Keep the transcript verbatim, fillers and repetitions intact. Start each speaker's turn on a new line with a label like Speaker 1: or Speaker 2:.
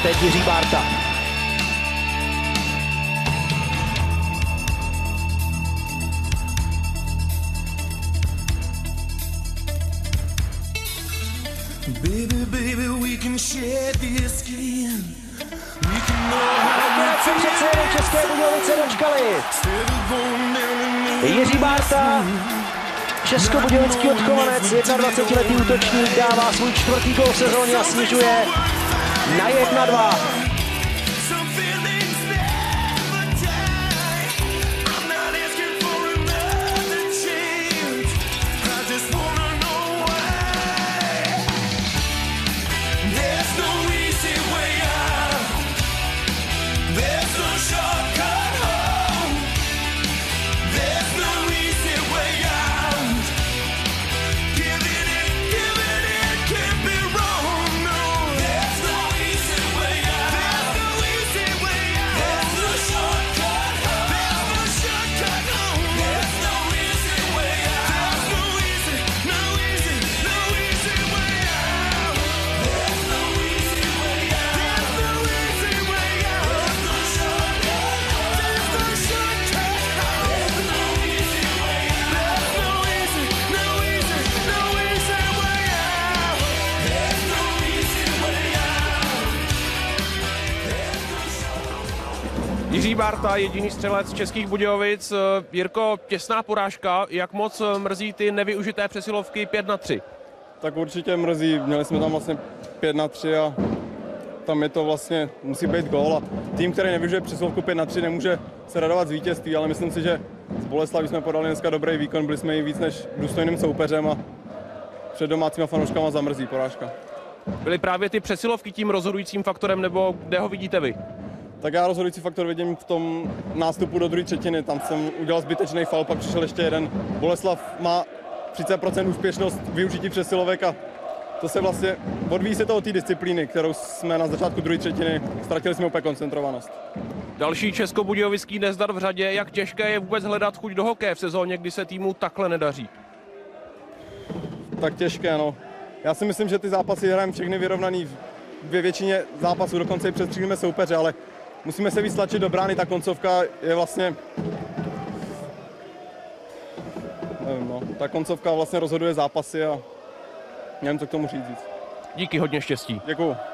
Speaker 1: teď Jiří Bárta.
Speaker 2: Baby, baby, we can share this skin. We can
Speaker 1: Nakonec se přece jenom České Budějovice dočkali. Jiří Bárta, českobudějovický odchovanec, dvacetijednoletý útočník, dává svůj čtvrtý gól v sezóně a snižuje na jedna dva.
Speaker 3: Jiří Bárta, jediný střelec Českých Budějovic. Jirko, těsná porážka, jak moc mrzí ty nevyužité přesilovky pět na tři?
Speaker 4: Tak určitě mrzí, měli jsme tam vlastně pět na tři a tam je to vlastně, musí být gól a tým, který nevyužije přesilovku pět na tři, nemůže se radovat z vítězství, ale myslím si, že z Boleslaví jsme podali dneska dobrý výkon, byli jsme i víc než důstojným soupeřem a před domácíma fanouškama zamrzí porážka.
Speaker 3: Byly právě ty přesilovky tím rozhodujícím faktorem, nebo kde ho vidíte vy?
Speaker 4: Tak já rozhodující faktor vidím v tom nástupu do druhé třetiny, tam jsem udělal zbytečný faul, pak přišel ještě jeden. Boleslav má třicet procent úspěšnost využití přesilovek a to se vlastně odvíjí se to od té disciplíny, kterou jsme na začátku druhé třetiny, ztratili jsme úplně koncentrovanost.
Speaker 3: Další českobudějovický nezdar v řadě, jak těžké je vůbec hledat chuť do hokeje v sezóně, kdy se týmu takhle nedaří?
Speaker 4: Tak těžké, no. Já si myslím, že ty zápasy hrajeme všechny vyrovnaný ve většině zápasů, dokonce i přestřílíme soupeře, ale musíme se víc tlačit do brány, ta koncovka je vlastně... Nevím, no. Ta koncovka vlastně rozhoduje zápasy a nevím, co k tomu říct víc.
Speaker 3: Díky, hodně štěstí.
Speaker 4: Děkuju.